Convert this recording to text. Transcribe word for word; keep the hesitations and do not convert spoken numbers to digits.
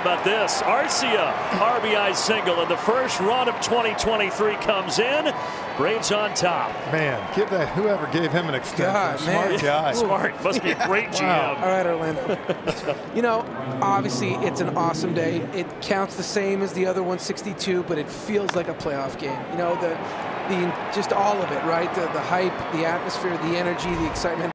about this? Arcia, R B I single in the first run of twenty twenty-three comes in. Braves on top. Man, give that whoever gave him an extension. God, Smart man. guy. Smart. Must be a great G M. Wow. All right, Orlando. You know, obviously it's an awesome day. It counts the same as the other one sixty-two, but it feels like a playoff game. You know, the the just all of it, right? The, the hype, the atmosphere, the energy, the excitement.